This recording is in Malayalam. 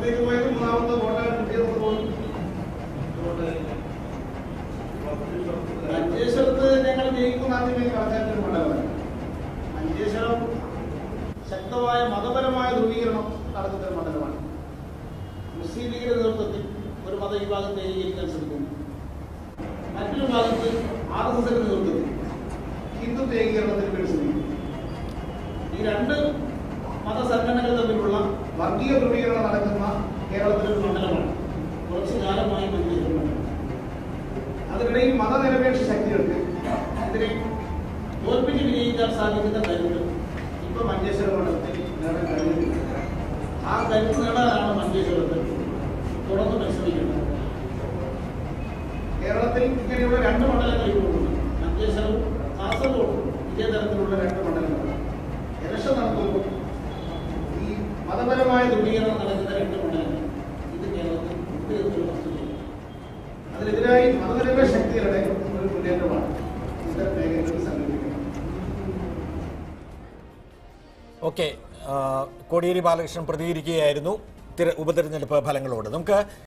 അകത്തേക്ക് പോയത് മൂന്നാമത്തെ വോട്ടാണ് കിട്ടിയത് പോലും. മഞ്ചേശ്വരത്ത് ഞങ്ങൾ ജയിക്കുന്ന കണക്കാക്കിയ മണ്ഡലമാണ്. മഞ്ചേശ്വരം ശക്തമായ മതപരമായ ധ്രുവീകരണം നടത്തുന്ന ഒരു മണ്ഡലമാണ്. മുസ്ലിം ലീഗിന്റെ നേതൃത്വത്തിൽ ഒരു മതവിഭാഗത്തെ ഏകീകരിക്കാൻ ശ്രമിക്കുന്നു. മറ്റൊരു ഭാഗത്ത് RSSന്റെ നേതൃത്വത്തിൽ ഹിന്ദുത്വ ഏകീകരണത്തിന് വേണ്ടി ശ്രമിക്കുന്നു. ഈ രണ്ട് മതസംഘടനകൾ തമ്മിലുള്ള വർഗീയ ധ്രുവീകരണം നടക്കുന്ന കേരളത്തിലെ ഒരു മണ്ഡലമാണ് കുറച്ചു കാലമായി മഞ്ചേശ്വരം മണ്ഡലം. അതിനിടയിൽ മതനിരപേക്ഷ ശക്തികൾക്ക് ഇതിനെ തോൽപ്പിച്ച് വിജയിക്കാൻ സാധിക്കുന്ന കരുത്ത് ഇപ്പൊ മഞ്ചേശ്വരം മണ്ഡലത്തിൽ നേടാൻ കഴിയുന്നില്ല. ആ കരുത്ത് നേടാനാണ് മഞ്ചേശ്വരത്തിൽ തുടർന്ന് പരിശ്രമിക്കുന്നത്. കേരളത്തിൽ ഇങ്ങനെയുള്ള രണ്ട് മണ്ഡലങ്ങൾ ഇപ്പോഴുണ്ട്. മഞ്ചേശ്വരവും കാസർഗോഡും ഇതേ തരത്തിലുള്ള രണ്ട് മണ്ഡലങ്ങളാണ്. ഇലക്ഷൻ നടത്തുമ്പോൾ ഈ മതപരമായ ധ്രുവീകരണം നടക്കുന്ന രണ്ട് മണ്ഡലങ്ങൾ ഇത് കേരളത്തിൽ ഇത്തരത്തിലുള്ള വസ്തുതയാണ്. അതിനെതിരായി മതനിരപേക്ഷ ശക്തികളുടെ ഒരു മുന്നേറ്റമാണ് ഇത്തരം മേഖലകളിൽ സംഘടിപ്പിക്കുന്നത്. ഓക്കെ, കോടിയേരി ബാലകൃഷ്ണൻ പ്രതികരിക്കുകയായിരുന്നു ഉപതെരഞ്ഞെടുപ്പ് ഫലങ്ങളോട്. നമുക്ക്